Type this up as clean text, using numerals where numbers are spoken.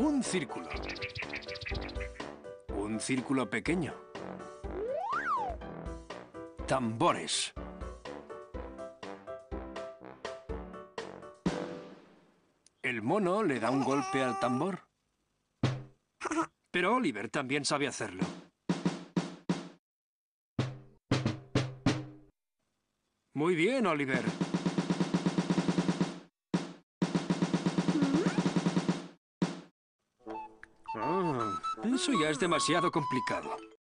Un círculo. Un círculo pequeño. Tambores. El mono le da un golpe al tambor. Pero Oliver también sabe hacerlo. Muy bien, Oliver. Eso ya es demasiado complicado.